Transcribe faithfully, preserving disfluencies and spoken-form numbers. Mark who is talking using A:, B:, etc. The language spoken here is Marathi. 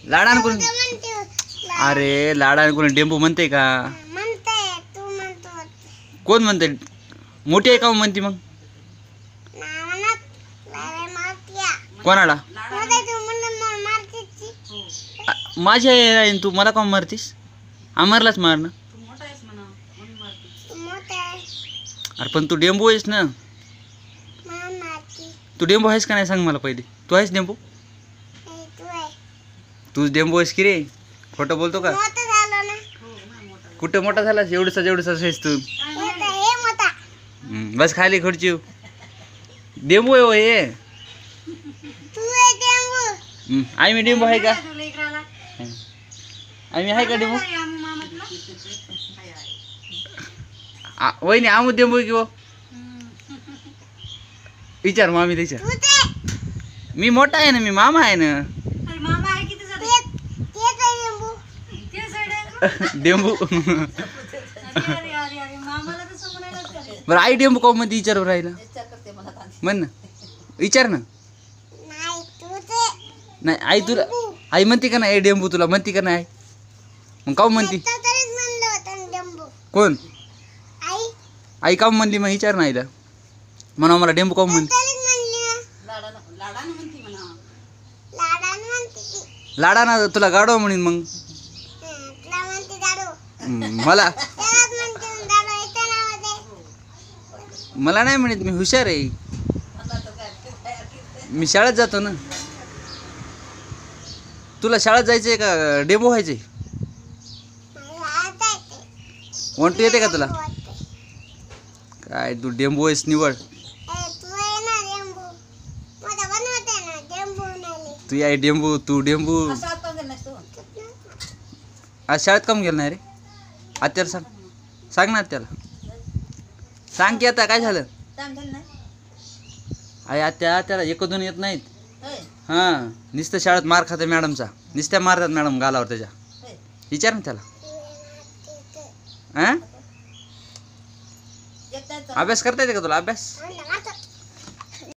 A: लाडान कोण अरे लाडान कोणी डेंबू म्हणते का कोण म्हणते मोठी आहे का म्हणते मग कोणाला माझी आहे तू मला का मारतीस अमरलाच मार ना अरे पण तू डेंबू आहेस ना तू डेंबू आहेस का नाही सांग मला पहिले तू आहेस डेंबू तूच डेंबू आहेस की रे खोटं बोलतो का कुठं मोठा झालास एवढंसा जेवढंसा आहेस तू बस खाली खुर्ची डेंबू आहे हो हे आई मी डेंबू आहे का आई आहे का डेंबू वहिनी आमू डेंबू की विचार मामी विचार मी मोठा आहे ना मी मामा आहे ना डेंबू बरं आई डेंबू का मध्ये विचार राहिला म्हण ना विचार ना नाही आई तुला आई म्हणते का नाही डेंबू तुला म्हणते का नाही मग काऊ म्हणती कोण आई काऊ म्हणली मग विचार नाही म्हणा मला डेंबू काऊ म्हणते लाडा ना तुला गाडो म्हणीन मग मला मला नाही म्हणत मी हुशार आहे मी शाळेत जातो ना तुला शाळेत जायचंय का डेंबू व्हायचंय वन टू येते का तुला काय तू डेंबू आहेस निवड तू आहे डेंबू तू डेंबू आज शाळेत काम गेलं नाही रे आत्याला सांग सांग ना आत्याला सांग की आता काय झालं आई आत्या त्याला एक दोन येत नाहीत हां नुसतं शाळेत मार खाते मॅडमचा नुसत्या मारतात मॅडम गालावर त्याच्या विचार ना त्याला हां अभ्यास करता येते का तुला अभ्यास